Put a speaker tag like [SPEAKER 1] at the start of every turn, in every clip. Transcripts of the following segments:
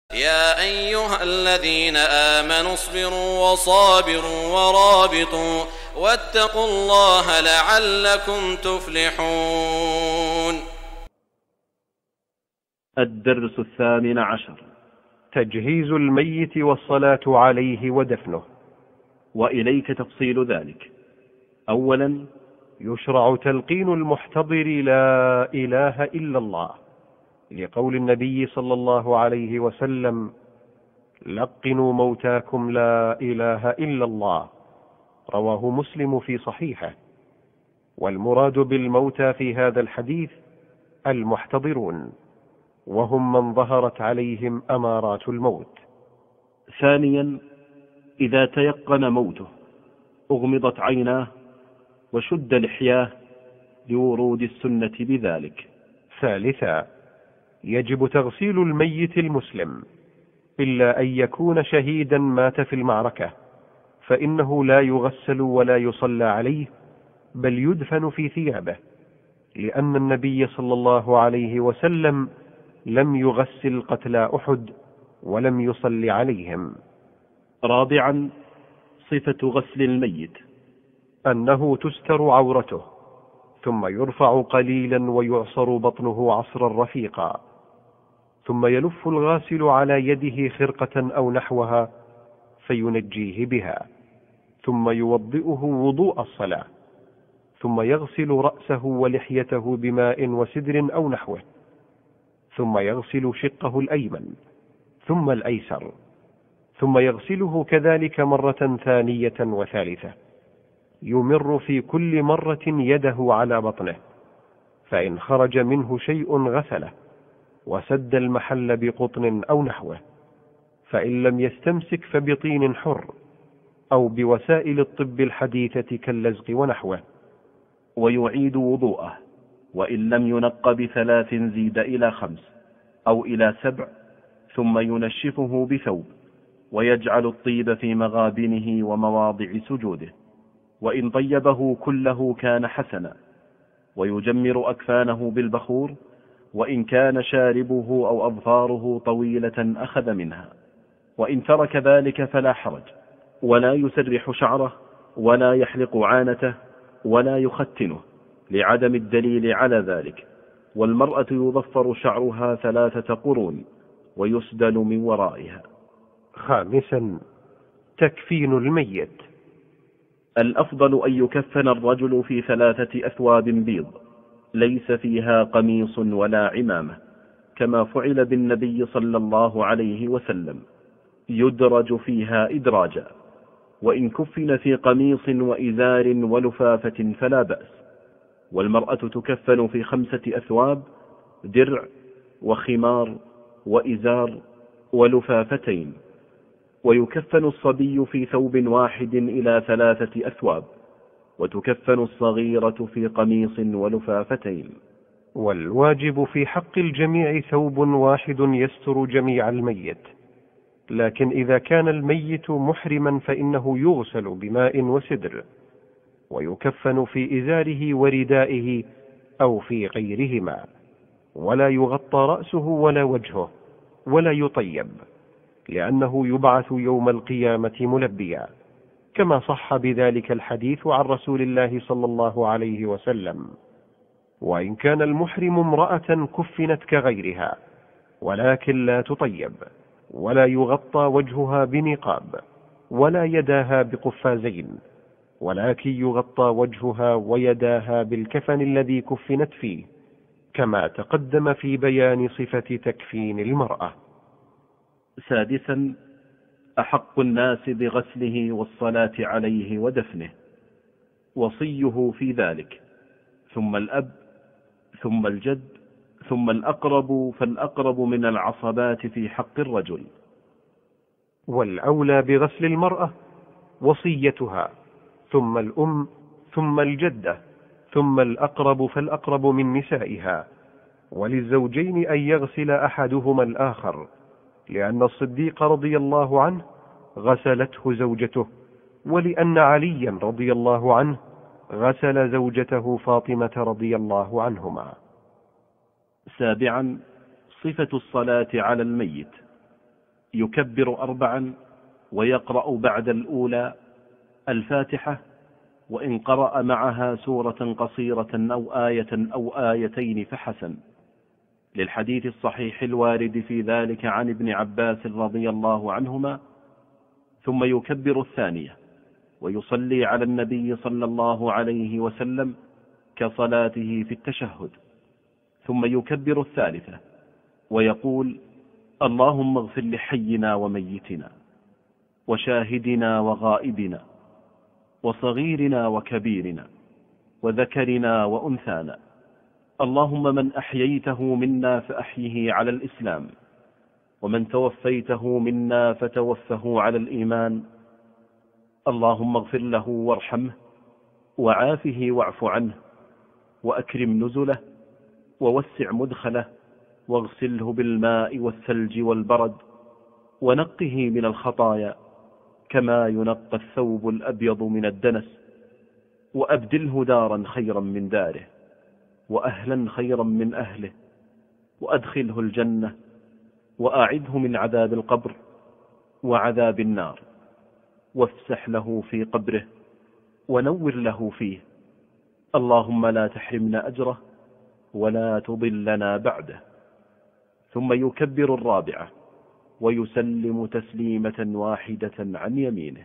[SPEAKER 1] يا أيها الذين آمنوا اصبروا وصابروا ورابطوا واتقوا الله لعلكم تفلحون.
[SPEAKER 2] الدرس 18.
[SPEAKER 3] تجهيز الميت والصلاة عليه ودفنه.
[SPEAKER 2] وإليك تفصيل ذلك. أولا،
[SPEAKER 3] يشرع تلقين المحتضر لا إله إلا الله، لقول النبي صلى الله عليه وسلم: لقنوا موتاكم لا إله إلا الله، رواه مسلم في صحيحه. والمراد بالموتى في هذا الحديث المحتضرون، وهم من ظهرت عليهم أمارات الموت.
[SPEAKER 2] ثانيا، إذا تيقن موته أغمضت عيناه وشد لحياه لورود السنة بذلك.
[SPEAKER 3] ثالثا، يجب تغسيل الميت المسلم، إلا أن يكون شهيدا مات في المعركة، فإنه لا يغسل ولا يصلى عليه، بل يدفن في ثيابه، لأن النبي صلى الله عليه وسلم لم يغسل قتلى أحد ولم يصل عليهم.
[SPEAKER 2] رابعا، صفة غسل الميت:
[SPEAKER 3] أنه تستر عورته، ثم يرفع قليلا ويعصر بطنه عصرا رفيقا، ثم يلف الغاسل على يده خرقة أو نحوها فينجيه بها، ثم يوضئه وضوء الصلاة، ثم يغسل رأسه ولحيته بماء وسدر أو نحوه، ثم يغسل شقه الأيمن ثم الأيسر، ثم يغسله كذلك مرة ثانية وثالثة، يمر في كل مرة يده على بطنه، فإن خرج منه شيء غسله وسد المحل بقطن أو نحوه، فإن لم يستمسك فبطين حر أو بوسائل الطب الحديثة كاللزق ونحوه.
[SPEAKER 2] ويعيد وضوءه، وإن لم ينق ب3 زيد إلى 5 أو إلى 7، ثم ينشفه بثوب، ويجعل الطيب في مغابنه ومواضع سجوده، وإن طيبه كله كان حسنا، ويجمر أكفانه بالبخور، وإن كان شاربه أو أظفاره طويلة أخذ منها، وإن ترك ذلك فلا حرج، ولا يسرح شعره ولا يحلق عانته ولا يختنه، لعدم الدليل على ذلك. والمرأة يضفر شعرها 3 قرون ويسدل من ورائها.
[SPEAKER 3] خامسا، تكفين الميت.
[SPEAKER 2] الأفضل أن يكفن الرجل في 3 أثواب بيض ليس فيها قميص ولا عمامة، كما فعل بالنبي صلى الله عليه وسلم، يدرج فيها إدراجا. وإن كفن في قميص وإزار ولفافة فلا بأس. والمرأة تكفن في 5 أثواب: درع وخمار وإزار ولفافتين. ويكفن الصبي في ثوب واحد إلى 3 أثواب، وتكفن الصغيرة في قميص ولفافتين.
[SPEAKER 3] والواجب في حق الجميع ثوب واحد يستر جميع الميت، لكن إذا كان الميت محرما فإنه يغسل بماء وسدر، ويكفن في إزاره وردائه أو في غيرهما، ولا يغطى رأسه ولا وجهه، ولا يطيب، لأنه يبعث يوم القيامة ملبيا، كما صح بذلك الحديث عن رسول الله صلى الله عليه وسلم. وإن كان المحرم امرأة كفنت كغيرها، ولكن لا تطيب، ولا يغطى وجهها بنقاب، ولا يداها بقفازين، ولكن يغطى وجهها ويداها بالكفن الذي كفنت فيه، كما تقدم في بيان صفة تكفين المرأة.
[SPEAKER 2] سادسا، أحق الناس بغسله والصلاة عليه ودفنه، وصيه في ذلك، ثم الأب، ثم الجد، ثم الأقرب، فالأقرب من العصبات في حق الرجل.
[SPEAKER 3] والأولى بغسل المرأة وصيتها، ثم الأم، ثم الجدة، ثم الأقرب فالأقرب من نسائها. وللزوجين أن يغسل أحدهما الآخر، لأن الصديق رضي الله عنه غسلته زوجته، ولأن عليا رضي الله عنه غسل زوجته فاطمة رضي الله عنهما.
[SPEAKER 2] سابعا، صفة الصلاة على الميت. يكبر 4 ويقرأ بعد الأولى الفاتحة، وإن قرأ معها سورة قصيرة أو آية أو آيتين فحسن، للحديث الصحيح الوارد في ذلك عن ابن عباس رضي الله عنهما. ثم يكبر 2 ويصلي على النبي صلى الله عليه وسلم كصلاته في التشهد. ثم يكبر 3 ويقول: اللهم اغفر لحينا وميتنا وشاهدنا وغائبنا وصغيرنا وكبيرنا وذكرنا وأنثانا، اللهم من أحييته منا فأحيه على الإسلام، ومن توفيته منا فتوفه على الإيمان، اللهم اغفر له وارحمه وعافه واعف عنه وأكرم نزله ووسع مدخله واغسله بالماء والثلج والبرد ونقه من الخطايا كما ينقى الثوب الأبيض من الدنس، وأبدله دارا خيرا من داره وأهلا خيرا من أهله، وأدخله الجنة، وأعذه من عذاب القبر وعذاب النار، وافسح له في قبره ونور له فيه، اللهم لا تحرمنا أجره ولا تضلنا بعده. ثم يكبر 4 ويسلم تسليمة واحدة عن يمينه.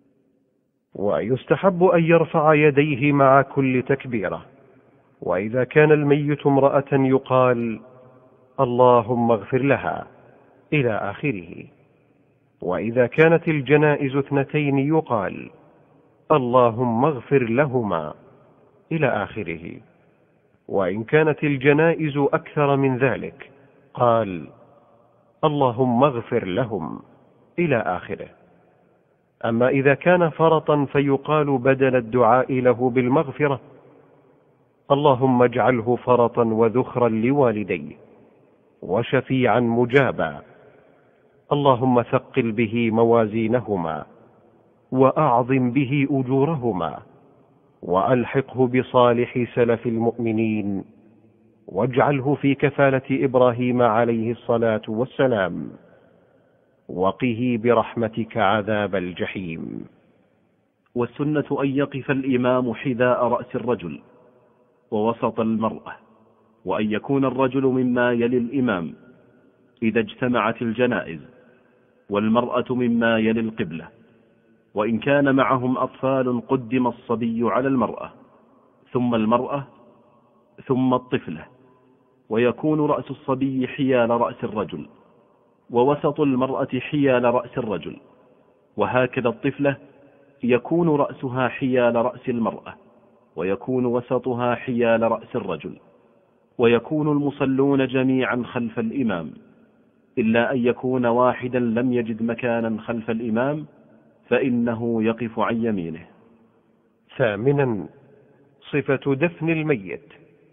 [SPEAKER 3] ويستحب أن يرفع يديه مع كل تكبيرة، وإذا كان الميت امرأة يقال: اللهم اغفر لها إلى آخره، وإذا كانت الجنائز 2 يقال: اللهم اغفر لهما إلى آخره، وإن كانت الجنائز أكثر من ذلك قال: اللهم اغفر لهم إلى آخره. أما إذا كان فرطا فيقال بدل الدعاء له بالمغفرة: اللهم اجعله فرطا وذخرا لوالديه وشفيعا مجابا، اللهم ثقل به موازينهما وأعظم به أجورهما، وألحقه بصالح سلف المؤمنين، واجعله في كفالة إبراهيم عليه الصلاة والسلام، وقه برحمتك عذاب الجحيم.
[SPEAKER 2] والسنة أن يقف الإمام حذاء رأس الرجل ووسط المرأة، وأن يكون الرجل مما يلي الإمام إذا اجتمعت الجنائز، والمرأة مما يلي القبلة، وإن كان معهم أطفال قدم الصبي على المرأة، ثم المرأة، ثم الطفلة، ويكون رأس الصبي حيال رأس الرجل، ووسط المرأة حيال رأس الرجل، وهكذا الطفلة يكون رأسها حيال رأس المرأة، ويكون وسطها حيال رأس الرجل، ويكون المصلون جميعا خلف الإمام، إلا أن يكون واحدا لم يجد مكانا خلف الإمام فإنه يقف عن يمينه.
[SPEAKER 3] 8. صفة دفن الميت.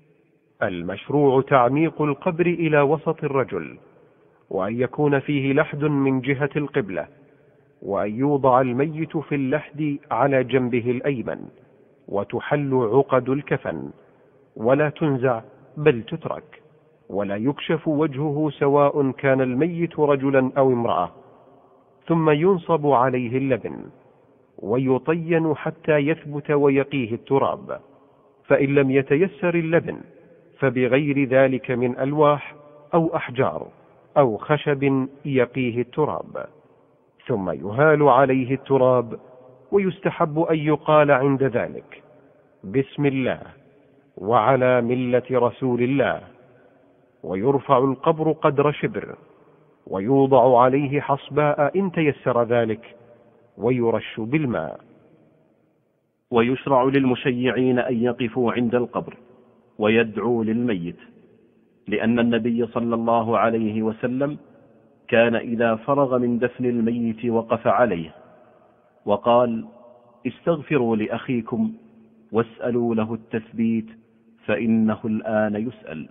[SPEAKER 3] المشروع تعميق القبر إلى وسط الرجل، وأن يكون فيه لحد من جهة القبلة، وأن يوضع الميت في اللحد على جنبه الأيمن، وتحل عقد الكفن ولا تنزع بل تترك، ولا يكشف وجهه سواء كان الميت رجلا أو امرأة، ثم ينصب عليه اللبن ويطين حتى يثبت ويقيه التراب، فإن لم يتيسر اللبن فبغير ذلك من ألواح أو أحجار أو خشب يقيه التراب، ثم يهال عليه التراب، ويستحب أن يقال عند ذلك: بسم الله وعلى ملة رسول الله، ويرفع القبر قدر شبر، ويوضع عليه حصباء إن تيسر ذلك، ويرش بالماء.
[SPEAKER 2] ويشرع للمشيعين أن يقفوا عند القبر ويدعوا للميت، لأن النبي صلى الله عليه وسلم كان إذا فرغ من دفن الميت وقف عليه وقال: استغفروا لأخيكم واسألوا له التثبيت فإنه الآن يسأل.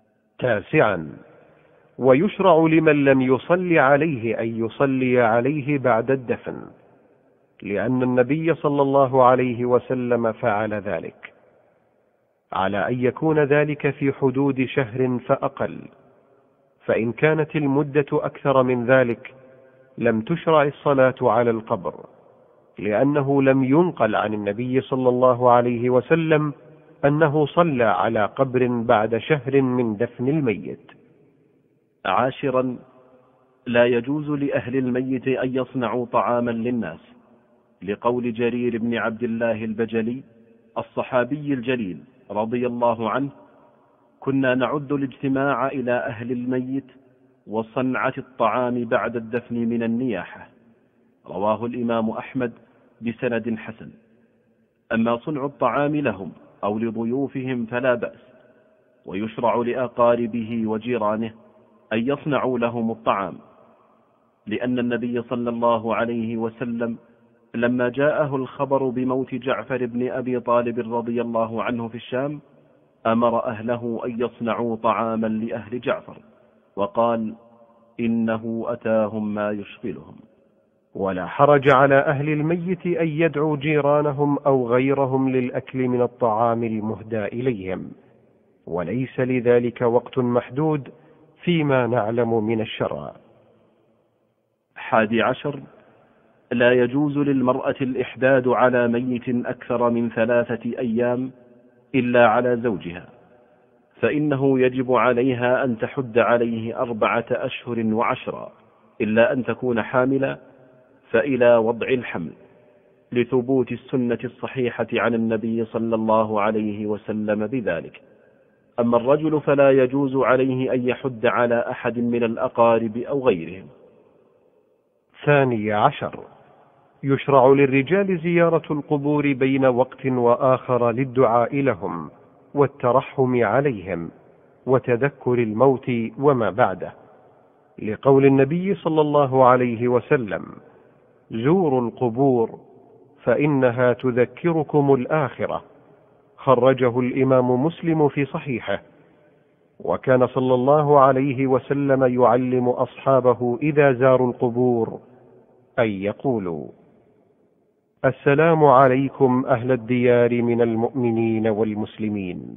[SPEAKER 3] 9. ويشرع لمن لم يصلي عليه أن يصلي عليه بعد الدفن، لأن النبي صلى الله عليه وسلم فعل ذلك، على أن يكون ذلك في حدود شهر فأقل، فإن كانت المدة أكثر من ذلك لم تشرع الصلاة على القبر، لأنه لم ينقل عن النبي صلى الله عليه وسلم أنه صلى على قبر بعد شهر من دفن الميت.
[SPEAKER 2] 10. لا يجوز لأهل الميت أن يصنعوا طعاما للناس، لقول جرير بن عبد الله البجلي الصحابي الجليل رضي الله عنه: كنا نعد الاجتماع إلى أهل الميت وصنعة الطعام بعد الدفن من النياحة. رواه الإمام أحمد بسند حسن. أما صنع الطعام لهم أو لضيوفهم فلا بأس، ويشرع لأقاربه وجيرانه أن يصنعوا لهم الطعام، لأن النبي صلى الله عليه وسلم لما جاءه الخبر بموت جعفر بن أبي طالب رضي الله عنه في الشام أمر أهله أن يصنعوا طعاما لأهل جعفر، وقال: إنه أتاهم ما يشغلهم.
[SPEAKER 3] ولا حرج على أهل الميت أن يدعوا جيرانهم أو غيرهم للأكل من الطعام المهدى إليهم، وليس لذلك وقت محدود فيما نعلم من الشرع.
[SPEAKER 2] 11. لا يجوز للمرأة الإحداد على ميت أكثر من 3 أيام إلا على زوجها، فإنه يجب عليها أن تحد عليه 4 أشهر و10 إلا أن تكون حاملة، فإلى وضع الحمل، لثبوت السنة الصحيحة عن النبي صلى الله عليه وسلم بذلك. أما الرجل فلا يجوز عليه أن يحد على أحد من الأقارب أو غيرهم.
[SPEAKER 3] 12. يشرع للرجال زيارة القبور بين وقت وآخر للدعاء لهم والترحم عليهم وتذكر الموت وما بعده، لقول النبي صلى الله عليه وسلم: زوروا القبور فإنها تذكركم الآخرة. خرجه الإمام مسلم في صحيحه. وكان صلى الله عليه وسلم يعلم أصحابه إذا زاروا القبور أن يقولوا: السلام عليكم أهل الديار من المؤمنين والمسلمين،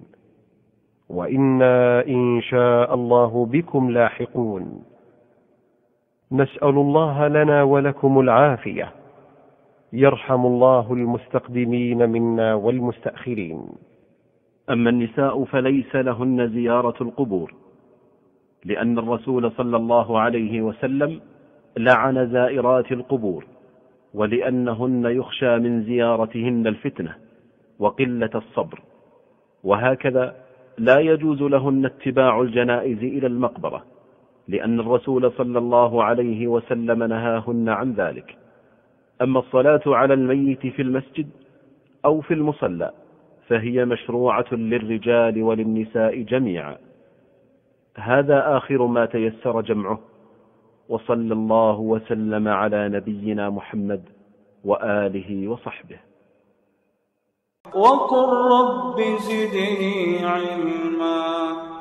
[SPEAKER 3] وإنا إن شاء الله بكم لاحقون، نسأل الله لنا ولكم العافية، يرحم الله المستقدمين منا والمستأخرين.
[SPEAKER 2] أما النساء فليس لهن زيارة القبور، لأن الرسول صلى الله عليه وسلم لعن زائرات القبور، ولأنهن يخشى من زيارتهن الفتنة وقلة الصبر. وهكذا لا يجوز لهن اتباع الجنائز إلى المقبرة، لأن الرسول صلى الله عليه وسلم نهاهن عن ذلك. أما الصلاة على الميت في المسجد أو في المصلى فهي مشروعة للرجال وللنساء جميعا. هذا آخر ما تيسر جمعه، وصلى الله وسلم على نبينا محمد وآله وصحبه.
[SPEAKER 4] وقل رب زدني علما.